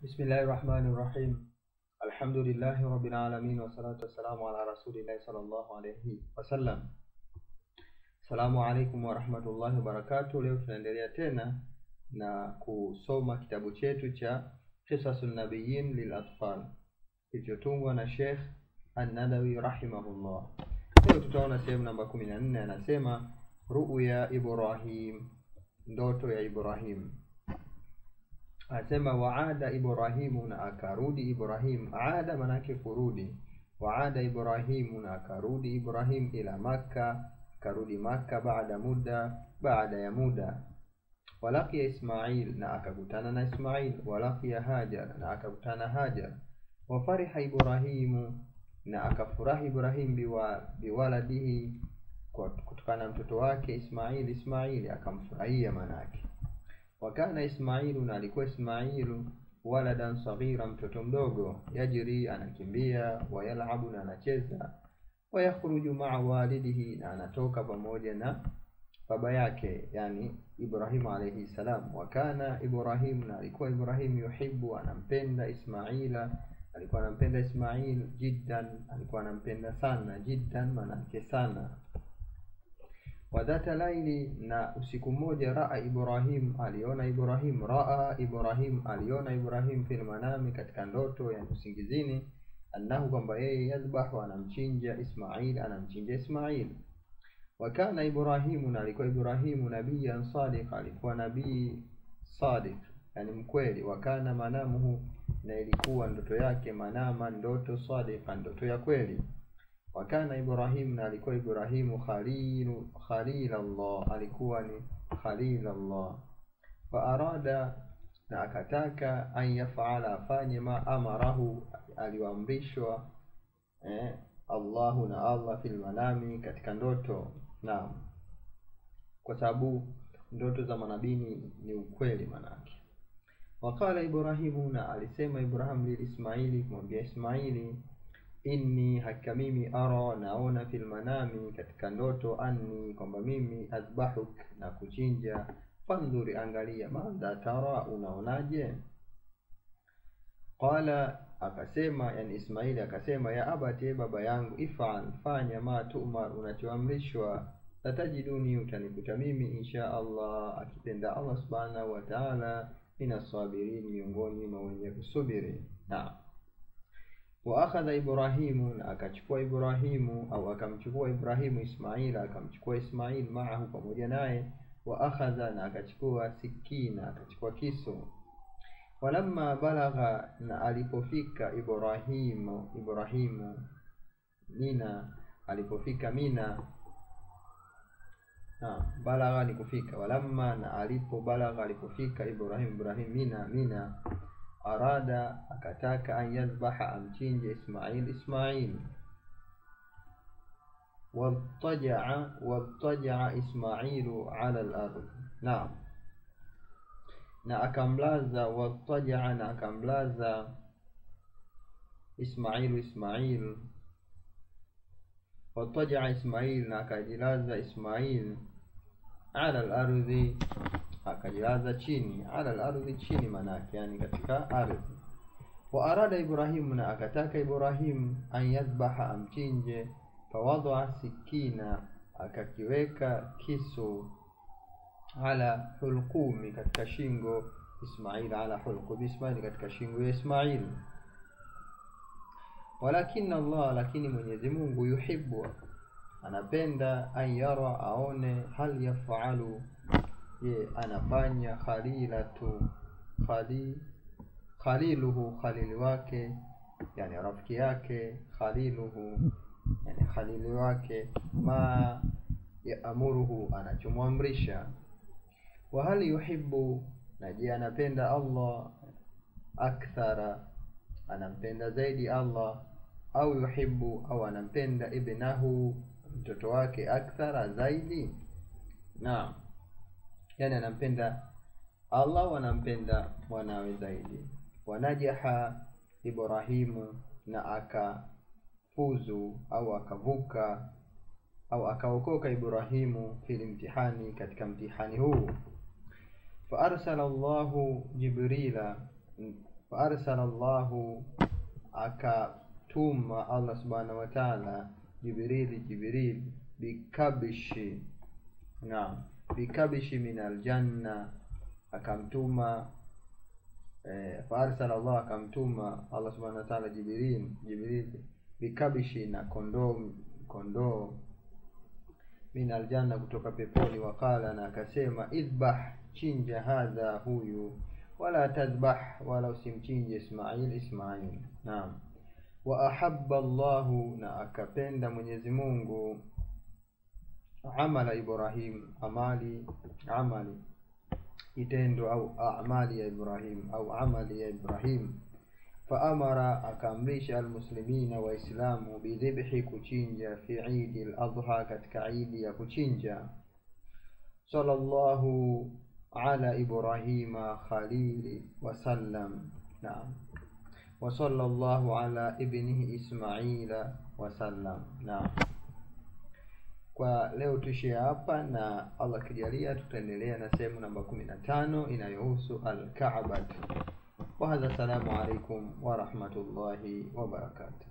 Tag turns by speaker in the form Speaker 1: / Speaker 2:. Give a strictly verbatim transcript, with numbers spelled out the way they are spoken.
Speaker 1: بسم الله الرحمن الرحيم. الحمد لله رب العالمين والصلاة والسلام على رسول الله صلى الله عليه وسلم. السلام عليكم ورحمة الله وبركاته. Leo tunaendelea tena na kusoma kitabu chetu cha Qisasun Nabiyyin lil Atfal kilichotungwa na Sheikh An-Nadawi rahimahullah. Leo tutaona sehemu namba kumi na nne, anasema ru'ya Ibrahim, ndoto ya Ibrahim. Anasema waada Ibrahimu, na akarudi Ibrahim. Aada manake kurudi. Waada Ibrahimu, na akarudi Ibrahim ila Makka, karudi Makka baada muda, baada ya muda. Walaqiya Ismail, na akakutana na Ismail. Walaqiya Hajar, na akakutana Hajar. Wafariha Ibrahimu, na akafurahi Ibrahim biwa, biwaladihi, kutokana mtoto wake Ismail. Ismail akamfurahia manake. Wakana Ismailu, na alikuwa Ismailu waladan saghira, mtoto mdogo. Yajri, anakimbia. Wayalabu, na anacheza. Wayakhruju ma'a walidihi, na anatoka pamoja na baba yake, yani Ibrahim alayhi salam. Wakana Ibrahim, na alikuwa Ibrahim yuhibbu, anampenda Ismaila, alikuwa anampenda Ismail. Jiddan, alikuwa anampenda sana. Jiddan manake sana. Wadhata laili, na usiku mmoja. Raa Ibrahim, aliona Ibrahim. Raa Ibrahim, aliona Ibrahim fil manami, katika ndoto ya usingizini. Annahu, kwamba yeye yadhbahu, anamchinja Ismail, anamchinja Ismail. Wakana Ibrahimu, na alikuwa Ibrahimu nabiyan sadiq, alikuwa nabii sadiq, yani mkweli. Wakana manamuhu, na ilikuwa ndoto yake. Manama, ndoto. Sadiqa, ndoto ya kweli. Wakana Ibrahim, na alikuwa Ibrahimu khalilu khalil Allah, alikuwa ni khalil Allah. Fa arada, na akataka an yaf'ala, afanye ma amarahu, aliamrishwa eh Allahu, na Allah fil manami, katika ndoto. Naam, kwa sababu ndoto za manabii ni ukweli manake. Wakala Ibrahimu, na alisema Ibrahim li Ismaili, kumwambia Ismaili, inni, hakika mimi, ara, naona, fil manami, katika ndoto, anni, kwamba mimi, azbahuk, na kuchinja. Fandhuri, angalia. Madha tara, unaonaje? Qala, akasema, yani Ismaili akasema, ya abati, baba yangu, if'al, fanya, ma tu'mar, unachoamrishwa. Tatajiduni, utanikuta mimi, insha Allah, akipenda Allah subhanahu wa ta'ala, minas sabirin, miongoni mwa wenye kusubiri. Naam. Wa akhadha Ibrahimu, na akachukua Ibrahimu, au akamchukua Ibrahimu Ismaila, akamchukua Ismail maahu, pamoja naye. Wa akhadha, na akachukua sikina, akachukua kisu. Walamma balagha, na alipofika Ibrahimu Ibrahimu Mina, alipofika Mina. Ha, balagha ni kufika. Walamma, na alipo balagha, alipofika Ibrahim Ibrahim Mina Mina. Arada, akataka an yadhbaha, amchinje Ismail Ismail. Wattaja'a wattaja'a Ismailu ala al-ardh. Naam, na akamlaza. Wattaja'a, na akamlaza Ismailu Ismail. Wattaja'a Ismail, na akajilaza Ismail ala al-ardhi, akajilaza chini. Ala al-ardhi, chini manake yani katika ardhi. Wa arada Ibrahim, na akataka Ibrahim an yadhbaha, amchinje. Fawadha sikina, akakiweka kisu. Ala hulqumi, katika shingo Ismail. Ala hulqumi Ismail, katika shingo ya Ismail. Walakin Allah, lakini Mwenyezi Mungu, yuhibbu, anapenda, an yara, aone, hal yaf'alu, ye anafanya, khalilatu khali khaliluhu, khalili wake, yani rafiki yake. Khaliluhu, yani khalili wake. Ma yaamuruhu, anachomwamrisha. Wa hal yuhibbu, na je anapenda Allah, akthara, anampenda zaidi Allah. Au yuhibbu, au anampenda ibnahu, mtoto wake, akthara, zaidi. Naam, yani anampenda Allah, wanampenda mwanawe zaidi. Wanajaha Ibrahimu, na akafuzu au akavuka au akaokoka Ibrahimu fil imtihani, katika mtihani huu. Fa arsala Allahu Jibrila, fa arsala Allahu, akatuma Allah subhanahu wa ta'ala Jibril Jibril bikabishi, naam, bikabishi min aljanna, akamtuma eh, fa arsala Allah, akamtuma Allah subhanahu wa ta'ala Jibril Jibril bikabishi, na kondoo kondoo min aljanna, kutoka peponi. Wakala, na akasema, idhbah, chinja, hadha, huyu, wala tadhbah, wala usimchinje Ismail Ismail. Naam. Wa ahabba Allahu, na akapenda Mwenyezi Mungu, amala Ibrahim, amali amali itendo au amali ya Ibrahim au amali ya Ibrahim. Fa amara, akaamrisha almuslimina, waislamu, bidhibhi, kuchinja, fi idi al-adha, katika idi ya kuchinja. Sallallahu ala Ibrahima khalili wa sallam. Naam. Wa sallallahu ala ibnihi Ismaila wa sallam. Naam. Kwa leo tuishie hapa, na Allah kijalia tutaendelea na sehemu namba kumi na tano inayohusu al-Ka'bah. Wa hadha, salamu alaykum wa rahmatullahi wa barakatuh.